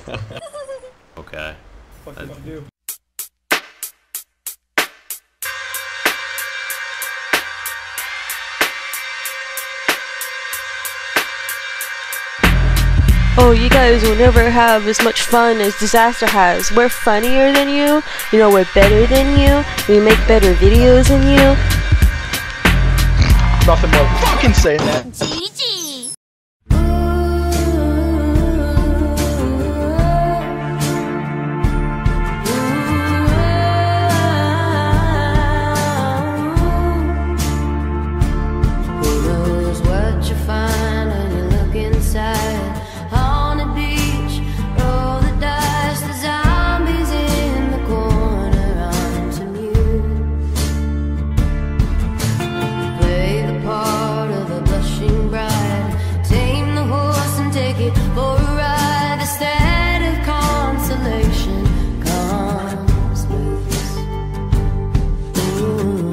Okay. What the fuck you do? Oh, you guys will never have as much fun as Disaster has. We're funnier than you. You know, we're better than you. We make better videos than you. Nothing more fucking saying that. Who knows what you find when you look inside? On the beach, roll the dice, the zombies in the corner onto mute. Play the part of a blushing bride, tame the horse and take it for a ride. The stead of consolation comes with ooh.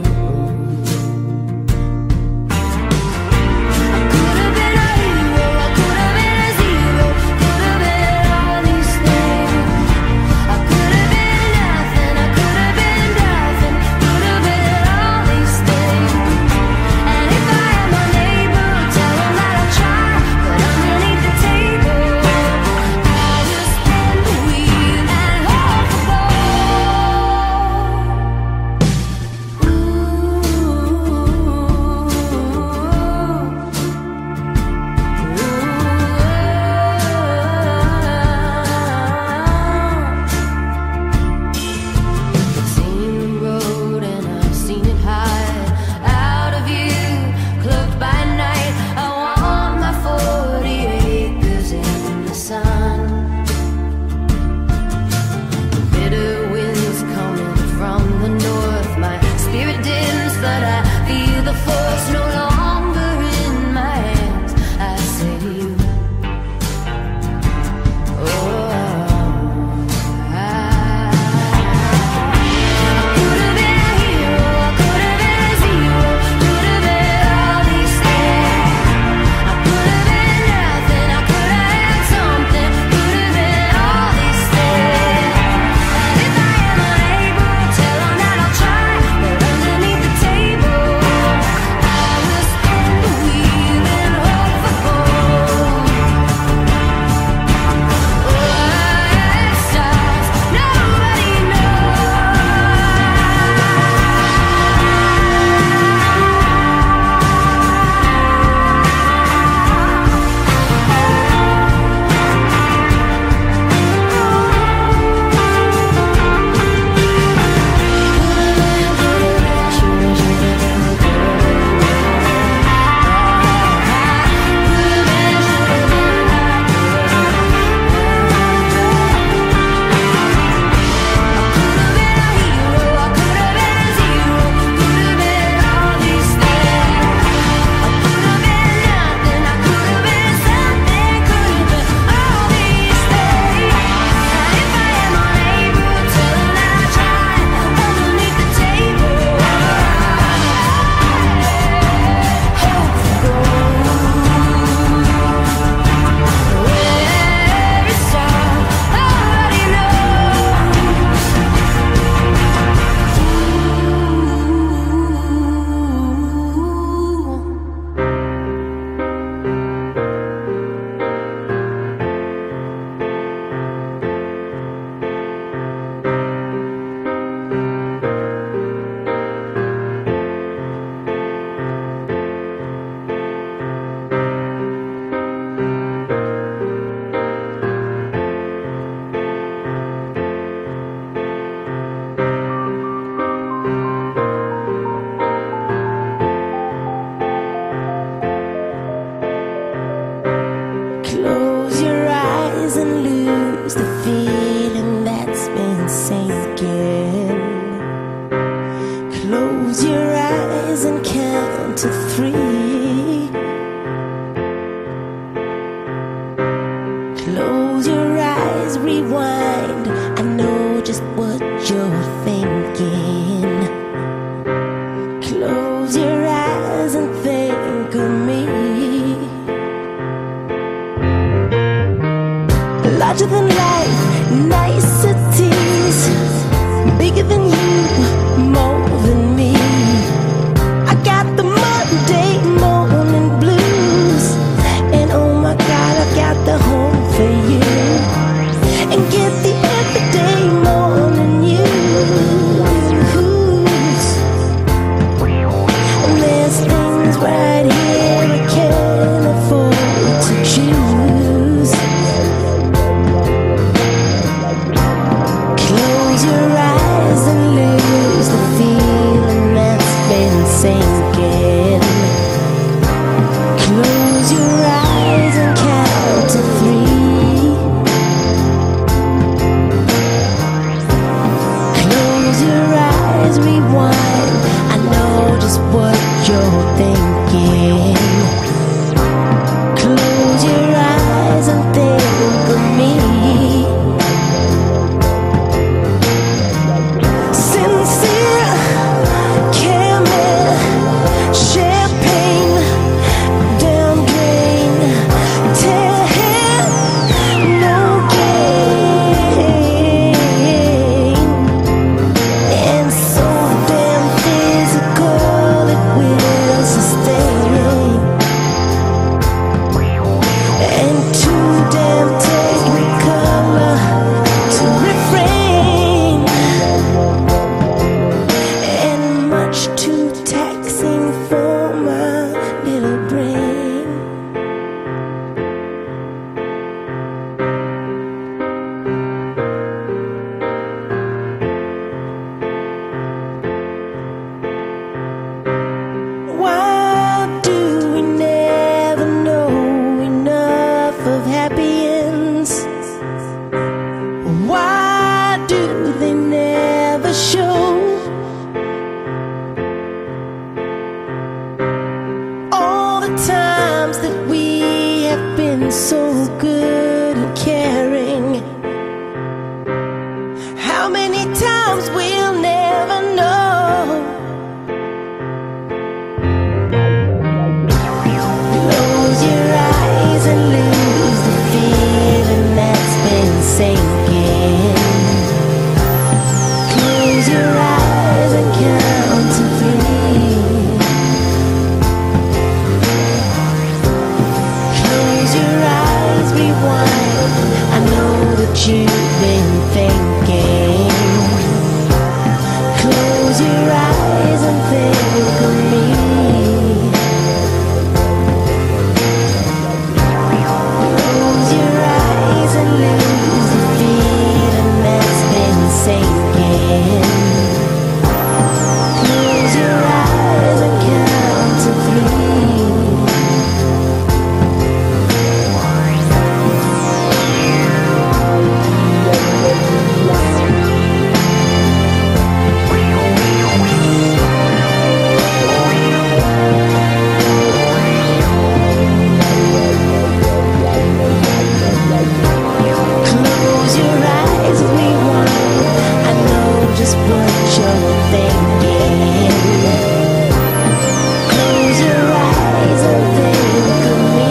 Close your eyes and lose the feeling that's been sinking. Close your eyes and count to 3. Close your eyes, rewind. I know just what you're thinking. Close your eyes and think of me. Larger than life, right here, I can't afford to choose. Close your eyes and lose the feeling that's been sinking. Close your eyes and count to 3. Close your eyes, rewind. I know just what you're thinking. Close your eyes and think of me. Sincere, camel, champagne, down drain, tell no gain. And so damn physical it will sustain. And too damn technicolor to refrain. And much too taxing for my little brain. Why do we never know enough of happy ends? Why do they never show all the times that we have been so good and caring? How many times we'll never know. Close your eyes and lose the feeling that's been sinking. Close your eyes and count to 3. Close your eyes, rewind. I know that you've been thinking. Close your eyes and think of me. Close your eyes and lose the feeling that's been sinking. Close your eyes and count to 3. Close your eyes, rewind. I know just what you're thinking. Close your eyes and think of me.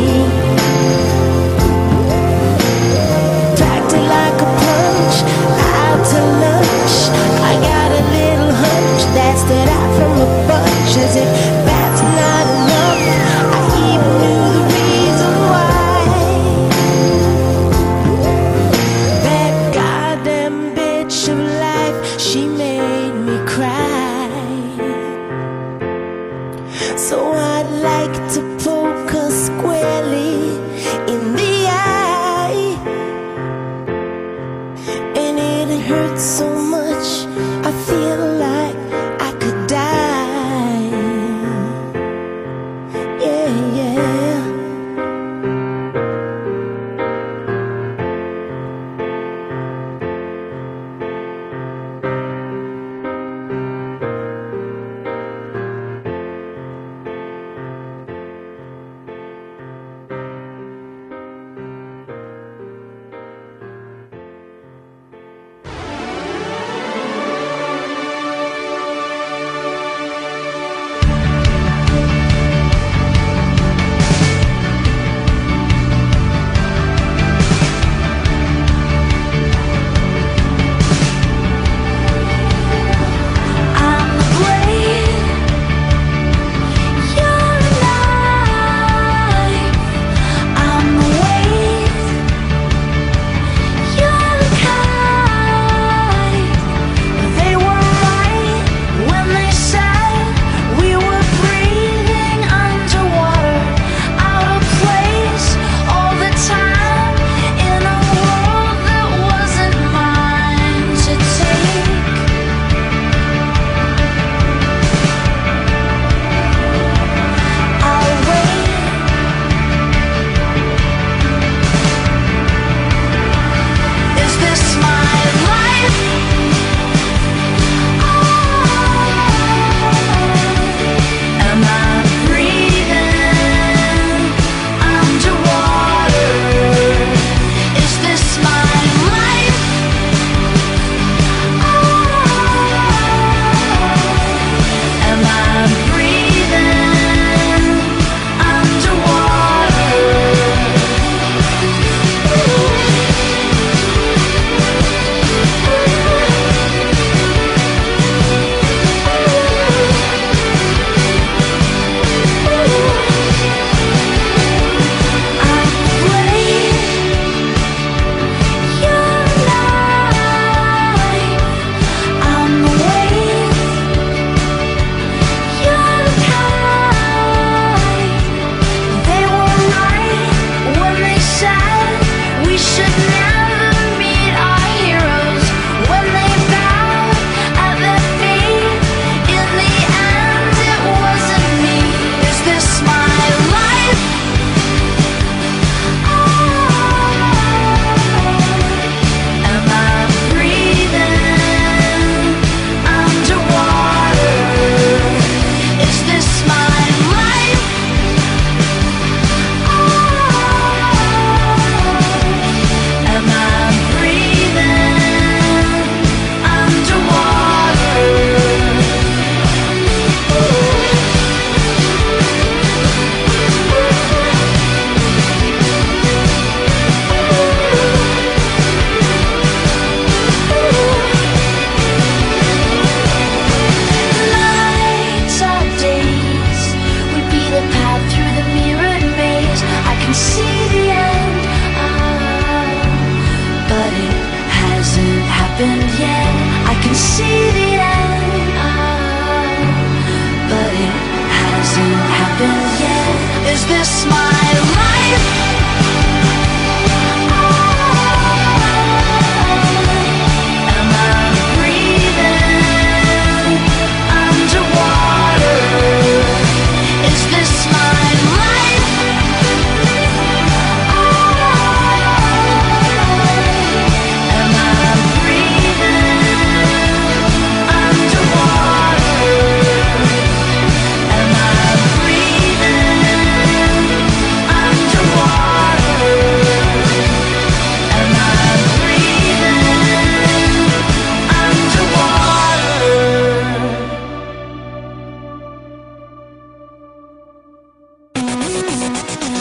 Packed it like a punch, out to lunch. I got a little hunch that stood out from a bunch. As if that's not enough, I even knew the reason why. That goddamn bitch of life, she made me cry. So I'd like to poke her squarely in the eye. And it hurts so much, I feel like I could die. Yeah, yeah.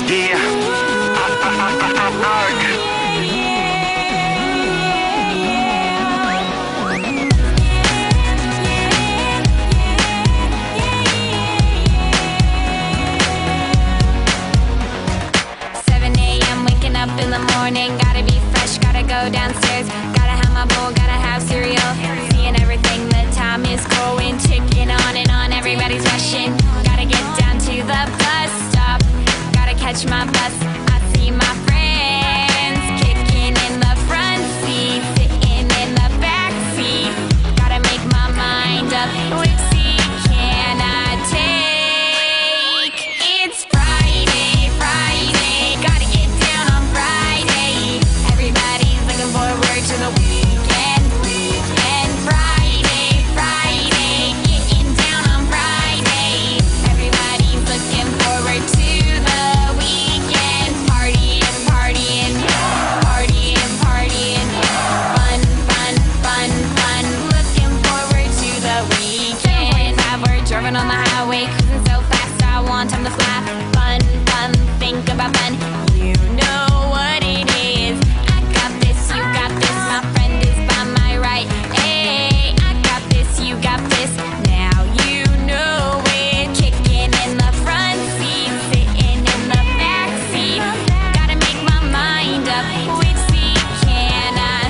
Up in the morning, gotta be fresh, gotta go downstairs, gotta have my bowl, gotta have cereal, seeing everything, the time is going, ticking on and on, everybody's rushing, gotta get down to the bus stop, gotta catch my bus, I see my friends, kicking in the front seat, sitting in the back seat, gotta make my mind up, which seat can I take? It's Friday, Friday, gotta get forward to the weekend, Friday, Friday, getting down on Friday. Everybody's looking forward to the weekend, partying, partying, partying, partying, fun, fun, fun, fun. Looking forward to the weekend. We're driving on the highway, cruising so fast, I want time to fly. Fun, fun, think about fun. You know what it is. You got this, my friend is by my right. Hey, I got this, you got this. Now you know it. Kicking in the front seat, sitting in the back seat. Gotta make my mind up. Which seat can I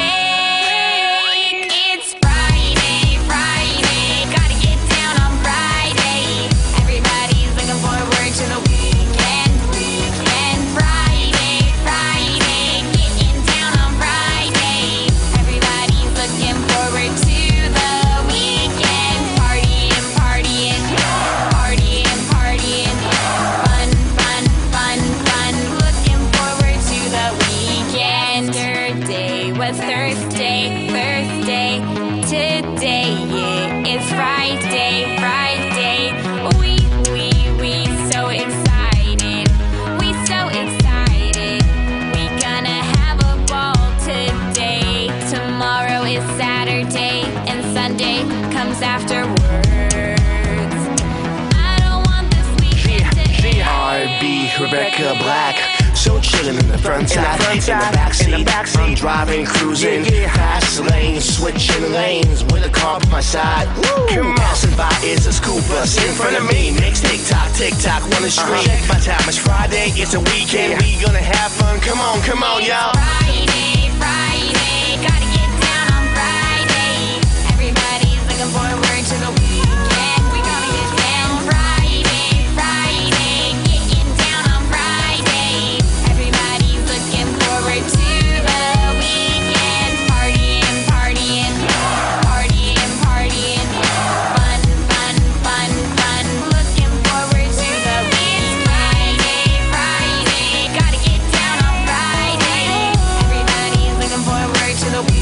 take? It's Friday, Friday. Gotta get down on Friday. Everybody's looking forward to the weekend, Friday, Friday. Getting down on Friday, everybody's looking forward to the weekend, partying, partying, partying, partying, fun, fun, fun, fun, looking forward to the weekend. Yesterday was Thursday, Thursday, today it's Friday, Friday, we so excited, we so excited, we gonna have a ball today. Tomorrow is Saturday and Sunday comes afterwards. I don't want this weekend to end. R&B, Rebecca Black. So chillin' in the front side, in the backseat. I'm driving, cruising, fast lane, switching lanes with a car by my side. Passing by is a school bus in front of me. Makes tick-tock, wanna stream. My time is Friday, it's a weekend. We gonna have fun. Come on, y'all. Friday, Friday, gotta get down on Friday. Everybody's looking forward to the weekend. We gonna get down Friday, Friday, getting down on Friday. Everybody's looking forward to the weekend, partying, partying, partying, partying, fun, fun, fun, fun. Looking forward to the weekend. Friday, Friday, gotta get down on Friday. Everybody's looking forward to the weekend.